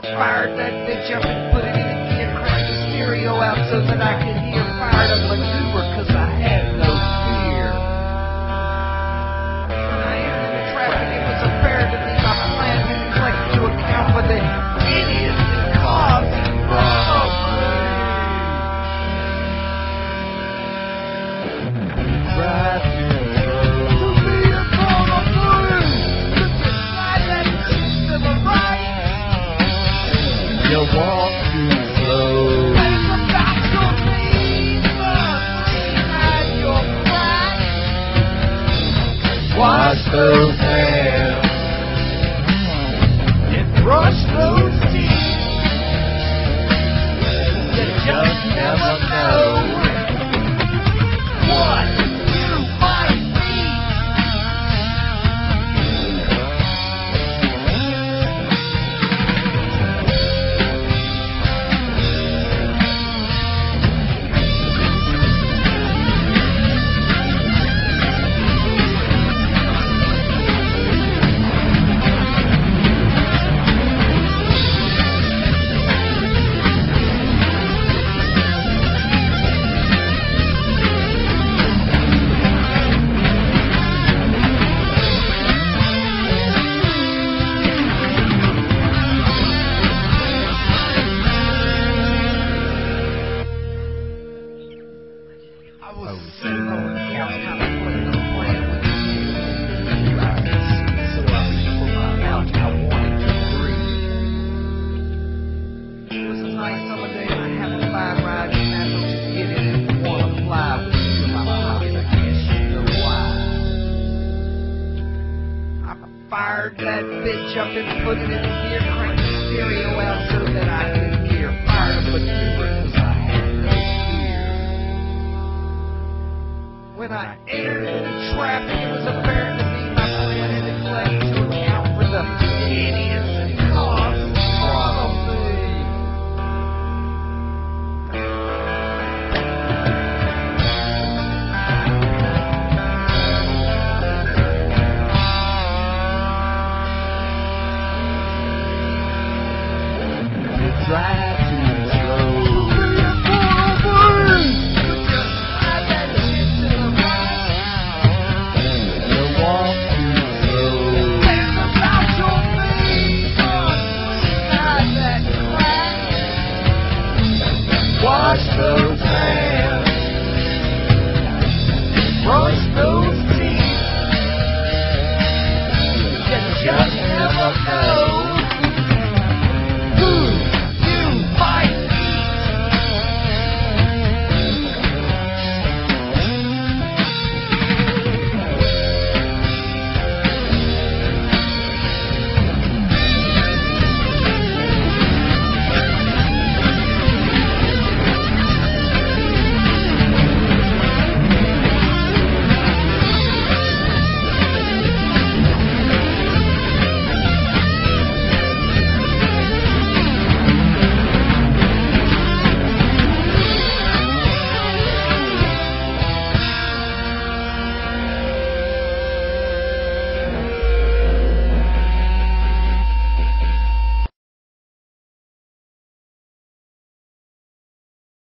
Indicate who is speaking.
Speaker 1: fired that bitch up and put it in a gear, cranked the stereo out so that I could hear, fired a maneuver cause I had no fear. When I entered the traffic, it was apparent to me my plan had neglected to account for the idiots and causing problems.
Speaker 2: Drive too slow. You walk too slow. Wash those hands and brush those teeth. You just never know what you might be.
Speaker 1: I was sitting on the couch kind of playing a plan with the eyes. So I reached for my couch. I wanted to breathe. It was a nice summer day and I had a fine ride and I don't just get in and want to fly with you in my pocket. I guess you know why. I fired that bitch up and put it in the gear, cranked the stereo out so that I could hear, fired a maneuver cause I had no fear. When I entered into traffic, it was apparent to me my plan had neglected to account for the idiots and cause in front of me.
Speaker 2: Drive